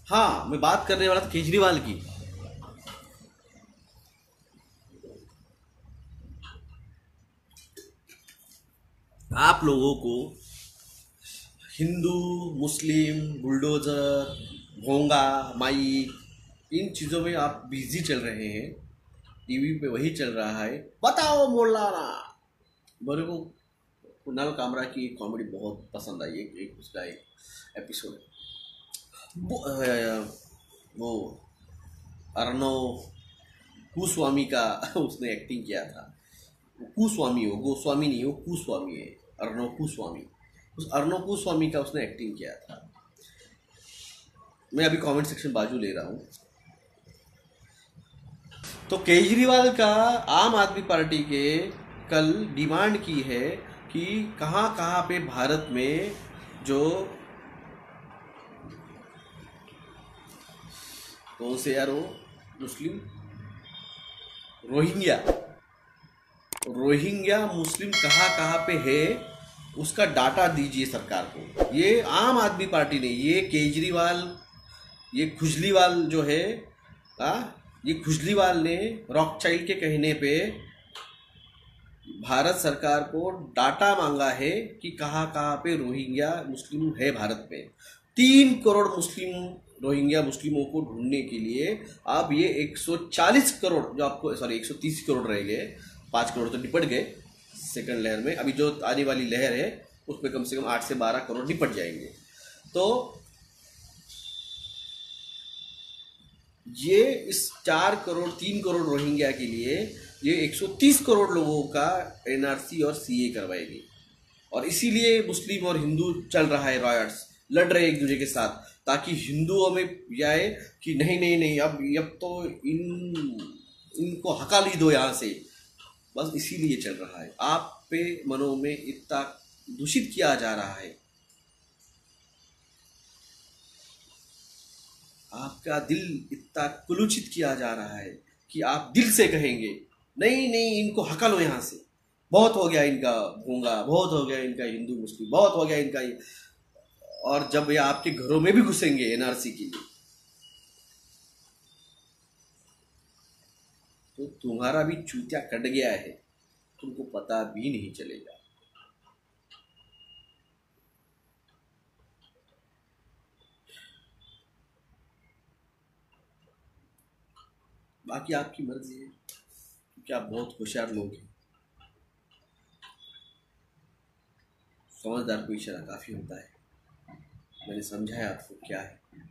हाँ, मैं बात करने वाला था केजरीवाल की। आप लोगों को हिंदू, मुस्लिम, बुलडोजर, भोंगा, माइक, इन चीज़ों में आप बिजी चल रहे हैं। टीवी पे वही चल रहा है, बताओ मौलाना। मेरे को कुणाल कामरा की एक कॉमेडी बहुत पसंद आई। एक उसका एक एपिसोड वो अर्णव कुस्वामी का उसने एक्टिंग किया था। कुस्वामी हो, गोस्वामी नहीं हो, कुस्वामी है, अर्णव कुस्वामी। उस अर्णव कुस्वामी का उसने एक्टिंग किया था। मैं अभी कमेंट सेक्शन बाजू ले रहा हूँ। तो केजरीवाल का आम आदमी पार्टी के कल डिमांड की है कि कहाँ कहाँ पे भारत में जो कौन से यार वो मुस्लिम रोहिंग्या रोहिंग्या मुस्लिम कहाँ कहाँ पे है उसका डाटा दीजिए सरकार को। ये आम आदमी पार्टी ने, ये केजरीवाल, ये खुजलीवाल जो है, ये खुजलीवाल ने रॉकचाइल्ड के कहने पे भारत सरकार को डाटा मांगा है कि कहाँ कहाँ पे रोहिंग्या मुस्लिम है भारत में। 3 करोड़ मुस्लिम रोहिंग्या मुस्लिमों को ढूंढने के लिए अब ये 140 करोड़ जो आपको, सॉरी 130 करोड़ रह गए, 5 करोड़ तो निपट गए सेकंड लहर में। अभी जो आने वाली लहर है उसमें कम से कम 8 से 12 करोड़ निपट जाएंगे। तो ये इस 4 करोड़ 3 करोड़ रोहिंग्या के लिए ये 130 करोड़ लोगों का एनआरसी और सीए करवाएगी। और इसीलिए मुस्लिम और हिंदू चल रहा है, रॉयट्स लड़ रहे एक दूसरे के साथ, ताकि हिंदुओं में जाए कि नहीं नहीं नहीं, अब तो इनको हका ली दो यहाँ से। बस इसीलिए चल रहा है। आप पे मनों में इतना दूषित किया जा रहा है, आपका दिल इतना कुलुचित किया जा रहा है कि आप दिल से कहेंगे नहीं नहीं, इनको हका लो यहाँ से, बहुत हो गया इनका भोंगा, बहुत हो गया इनका हिंदू मुस्लिम, बहुत हो गया इनका ये। और जब ये आपके घरों में भी घुसेंगे एनआरसी के लिए, तो तुम्हारा भी चूतिया कट गया है, तुमको पता भी नहीं चलेगा। बाकी आपकी मर्जी है, क्योंकि आप बहुत होशियार लोग हैं। समझदार को इशारा काफी होता है। मैंने समझाया आपको क्या है।